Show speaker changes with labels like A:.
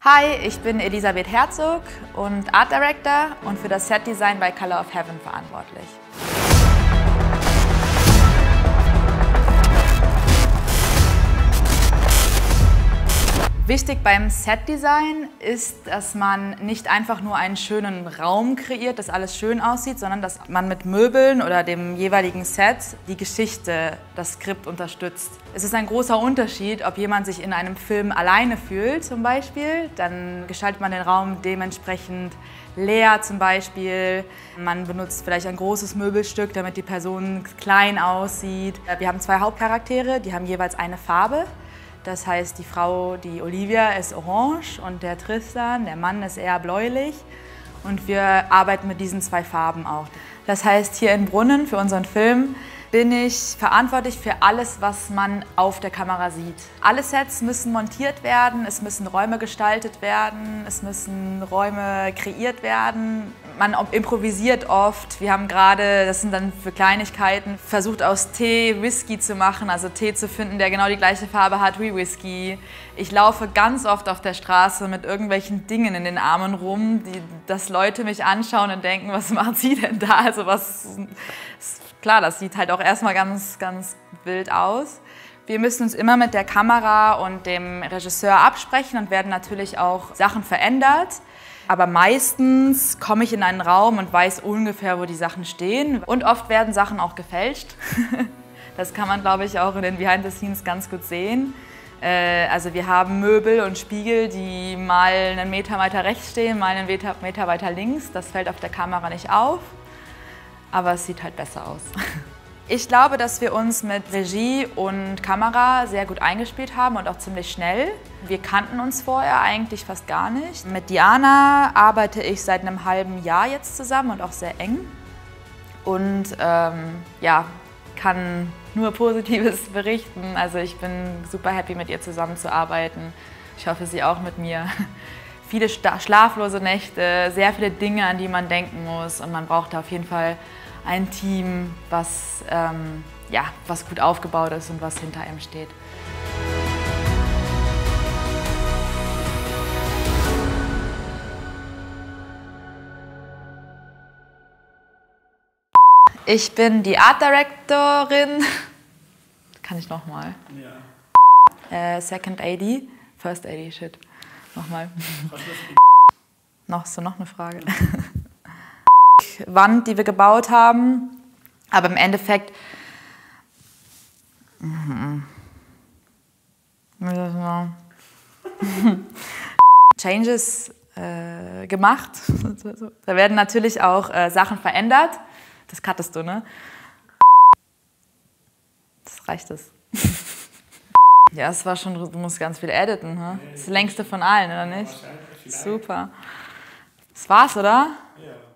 A: Hi, ich bin Elisabeth Herzog und Art Director und für das Set-Design bei Color of Heaven verantwortlich. Wichtig beim Set-Design ist, dass man nicht einfach nur einen schönen Raum kreiert, dass alles schön aussieht, sondern dass man mit Möbeln oder dem jeweiligen Set die Geschichte, das Skript unterstützt. Es ist ein großer Unterschied, ob jemand sich in einem Film alleine fühlt zum Beispiel, dann gestaltet man den Raum dementsprechend leer zum Beispiel. Man benutzt vielleicht ein großes Möbelstück, damit die Person klein aussieht. Wir haben zwei Hauptcharaktere, die haben jeweils eine Farbe. Das heißt, die Frau, die Olivia, ist orange und der Tristan, der Mann, ist eher bläulich. Und wir arbeiten mit diesen zwei Farben auch. Das heißt, hier in Brunnen für unseren Film bin ich verantwortlich für alles, was man auf der Kamera sieht. Alle Sets müssen montiert werden, es müssen Räume gestaltet werden, es müssen Räume kreiert werden. Man improvisiert oft. Wir haben gerade, das sind dann für Kleinigkeiten, versucht aus Tee Whisky zu machen, also Tee zu finden, der genau die gleiche Farbe hat wie Whisky. Ich laufe ganz oft auf der Straße mit irgendwelchen Dingen in den Armen rum, dass Leute mich anschauen und denken, was macht sie denn da? Also klar, das sieht halt auch erstmal ganz wild aus. Wir müssen uns immer mit der Kamera und dem Regisseur absprechen und werden natürlich auch Sachen verändert. Aber meistens komme ich in einen Raum und weiß ungefähr, wo die Sachen stehen. Und oft werden Sachen auch gefälscht. Das kann man, glaube ich, auch in den Behind the Scenes ganz gut sehen. Also wir haben Möbel und Spiegel, die mal einen Meter weiter rechts stehen, mal einen Meter weiter links. Das fällt auf der Kamera nicht auf. Aber es sieht halt besser aus. Ich glaube, dass wir uns mit Regie und Kamera sehr gut eingespielt haben und auch ziemlich schnell. Wir kannten uns vorher eigentlich fast gar nicht. Mit Diana arbeite ich seit einem halben Jahr jetzt zusammen und auch sehr eng. Und ja, kann nur Positives berichten. Also ich bin super happy, mit ihr zusammenzuarbeiten. Ich hoffe, sie auch mit mir. Viele schlaflose Nächte, sehr viele Dinge, an die man denken muss. Und man braucht da auf jeden Fall ein Team, was gut aufgebaut ist und was hinter einem steht. Ich bin die Art Directorin. Kann ich nochmal? Ja. Second AD, First AD, shit. Nochmal. Noch eine Frage. Wand, die wir gebaut haben, aber im Endeffekt Changes gemacht. Da werden natürlich auch Sachen verändert. Das cuttest du, ne? Das reicht es. Ja, es war schon, du musst ganz viel editen, ne? Das ist das längste von allen, oder nicht? Super. Das war's, oder? Ja.